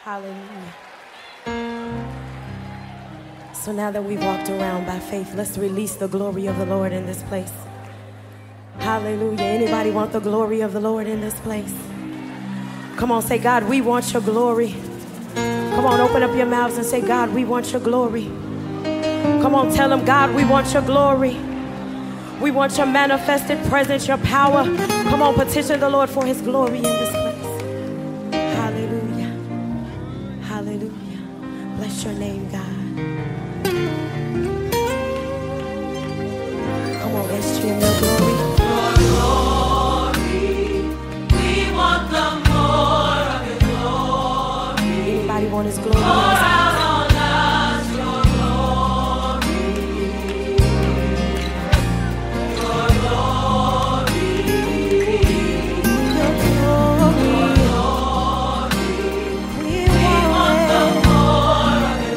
Hallelujah. So now that we've walked around by faith, let's release the glory of the Lord in this place. Hallelujah. Anybody want the glory of the Lord in this place? Come on, say, God, we want your glory. Come on, open up your mouths and say, God, we want your glory. Come on, tell them, God, we want your glory. We want your manifested presence, your power. Come on, petition the Lord for his glory in this place. Hallelujah. Hallelujah. Bless your name, God. Come on, let's stream your glory. Your glory. We want the more of your glory. Anybody want his glory? Pour out on us your glory. Your glory. Your glory. We want the more of your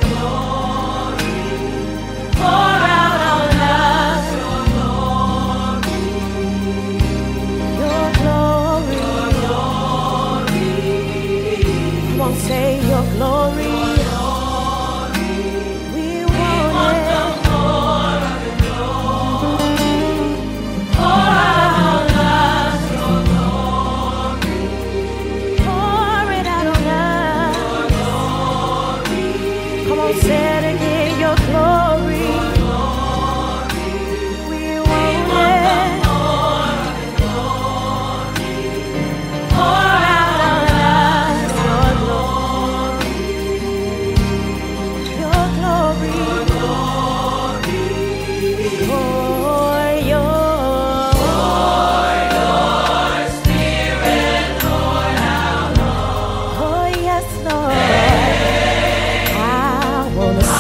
glory. Pour out on us your glory. Your glory. Your glory. Come on, say your glory. We want it. Pour it out on us. Come on, say it again. Your glory. We want it. Pour out on us your glory. For your Spirit, Lord, our Lord. oh yes, Lord. I wanna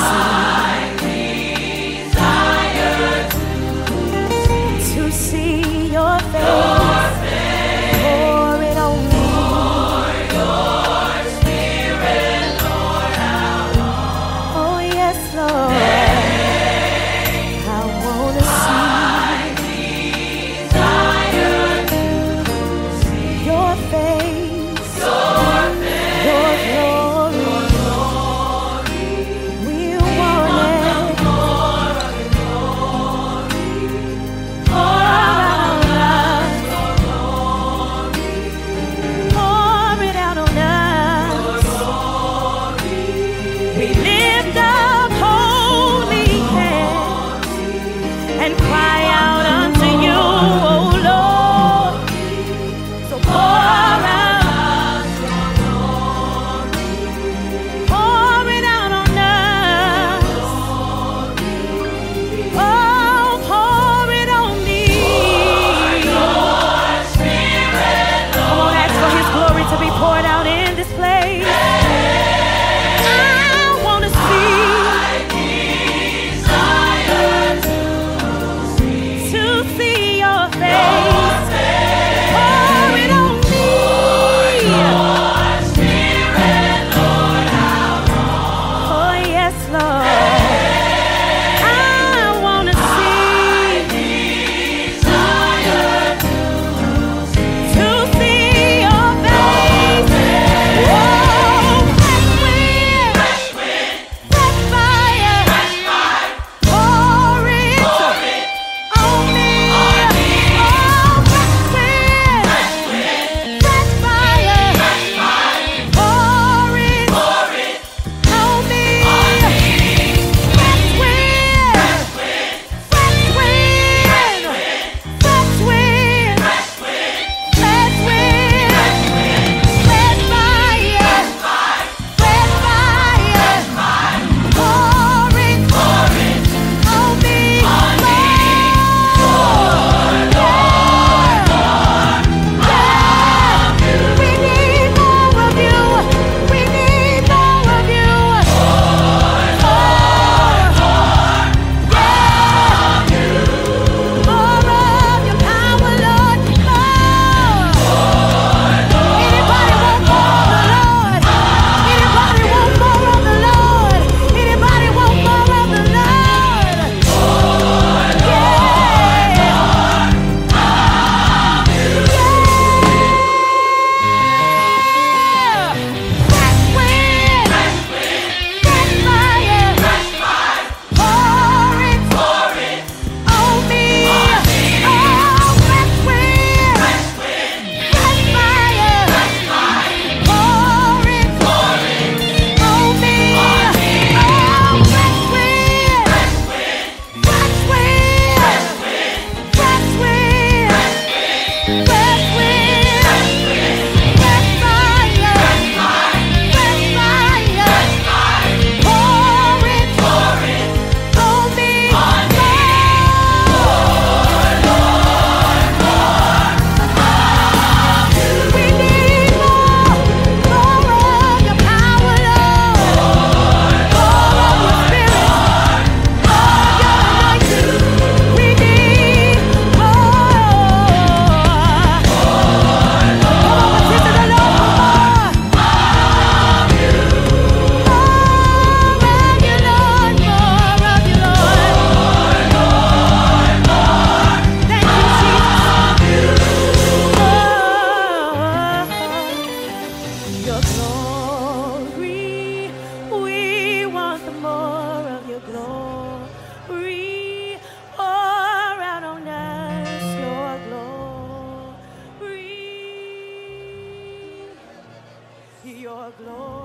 glory.